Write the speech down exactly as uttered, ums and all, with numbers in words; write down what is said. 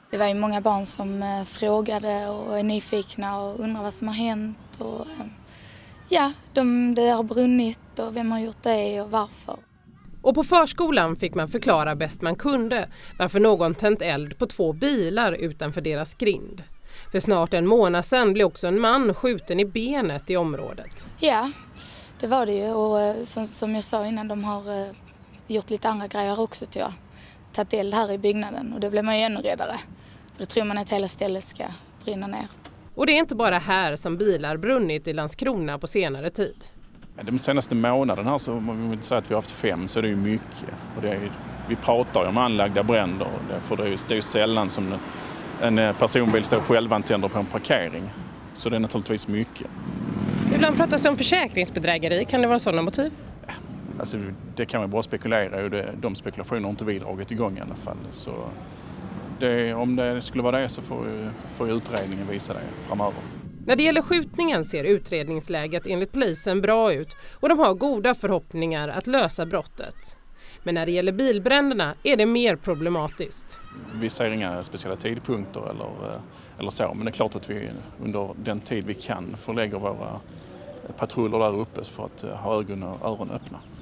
Det var ju många barn som eh, frågade och är nyfikna och undrar vad som har hänt. Och, eh, ja, de, det har brunnit och vem har gjort det och varför. Och på förskolan fick man förklara bäst man kunde varför någon tänt eld på två bilar utanför deras grind. För snart en månad sedan blev också en man skjuten i benet i området. Ja, det var det ju. Och eh, som, som jag sa innan, de har eh, gjort lite andra grejer också tror jag. Tagit eld här i byggnaden och då blir man ju ännu räddare. För då tror man att hela stället ska brinna ner. Och det är inte bara här som bilar brunnit i Landskrona på senare tid. De senaste månaden här, så om vi vill säga att vi har haft fem, så är det ju mycket. Och det är, vi pratar ju om anlagda bränder, för det är ju, det är ju sällan som en personbil står självantänder på en parkering. Så det är naturligtvis mycket. Ibland pratas det om försäkringsbedrägeri. Kan det vara sådana motiv? Alltså, det kan man bara spekulera och det, de spekulationer har inte vi dragit igång i alla fall. Så det, om det skulle vara det så får, får utredningen visa det framöver. När det gäller skjutningen ser utredningsläget enligt polisen bra ut och de har goda förhoppningar att lösa brottet. Men när det gäller bilbränderna är det mer problematiskt. Vi ser inga speciella tidpunkter eller, eller så, men det är klart att vi under den tid vi kan förlägger våra patruller där uppe för att ha ögon och öron öppna.